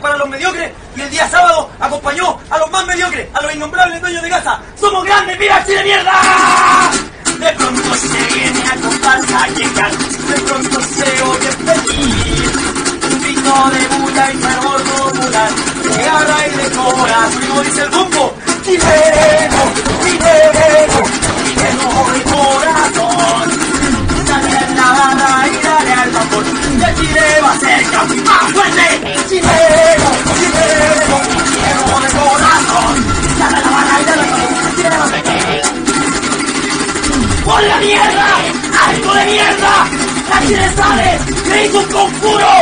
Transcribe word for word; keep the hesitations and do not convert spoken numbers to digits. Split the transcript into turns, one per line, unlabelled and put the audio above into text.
para los mediocres y el día sábado acompañó a los más mediocres, a los innombrables dueños de casa. ¡Somos grandes! ¡Viva Chile, mierda! De pronto se viene a comparsa llegar, de pronto se oye pedir un grito de bulla y fervor popular, de garra y de corazón, como dice el bumbo, chileno, chileno, chileno de corazón. Dale a la barra y dale al vapor, que Chile va a ser campeón más fuerte. Chileno, chileno, chileno de corazón. Dale a la barra y dale al vapor, Chile va a ser campeón. ¡Por la mierda! ¡Algo de mierda! ¡La Chile sale! ¡Le hizo un conjuro!